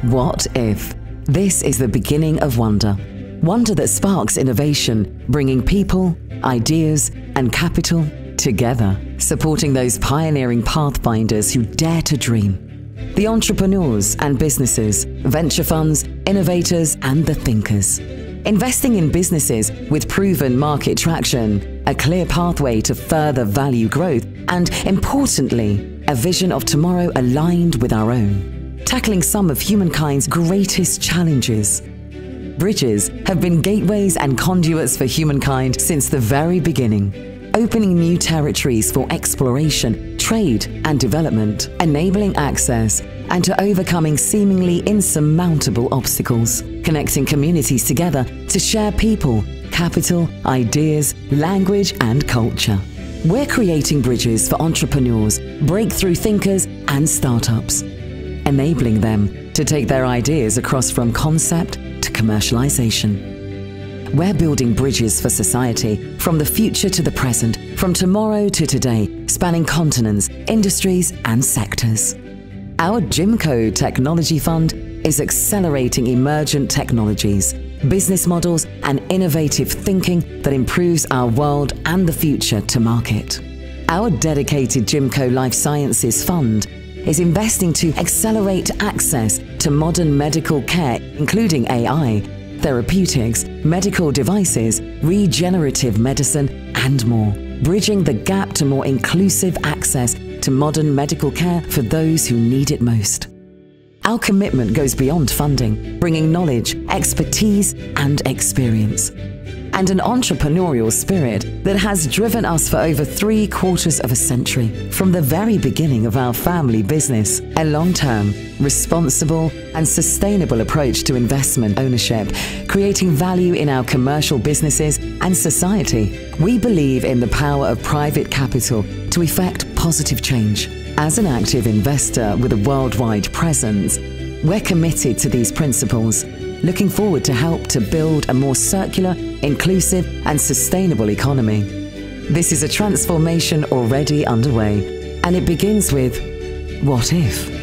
What if? This is the beginning of wonder. Wonder that sparks innovation, bringing people, ideas, and capital together, supporting those pioneering pathfinders who dare to dream. The entrepreneurs and businesses, venture funds, innovators, and the thinkers. Investing in businesses with proven market traction, a clear pathway to further value growth, and importantly, a vision of tomorrow aligned with our own. Tackling some of humankind's greatest challenges. Bridges have been gateways and conduits for humankind since the very beginning, opening new territories for exploration, trade, and development, enabling access, and to overcoming seemingly insurmountable obstacles, connecting communities together to share people, capital, ideas, language, and culture. We're creating bridges for entrepreneurs, breakthrough thinkers, and startups, enabling them to take their ideas across from concept to commercialization. We're building bridges for society, from the future to the present, from tomorrow to today, spanning continents, industries, and sectors. Our JIMCO Technology Fund is accelerating emergent technologies, business models, and innovative thinking that improves our world and the future to market. Our dedicated JIMCO Life Sciences Fund is investing to accelerate access to modern medical care, including AI, therapeutics, medical devices, regenerative medicine, and more, bridging the gap to more inclusive access to modern medical care for those who need it most. Our commitment goes beyond funding, bringing knowledge, expertise, and experience, and an entrepreneurial spirit that has driven us for over 3/4 of a century. From the very beginning of our family business, a long-term, responsible, and sustainable approach to investment ownership, creating value in our commercial businesses and society. We believe in the power of private capital to effect positive change. As an active investor with a worldwide presence, we're committed to these principles, looking forward to help to build a more circular, inclusive, and sustainable economy. This is a transformation already underway, and it begins with what if?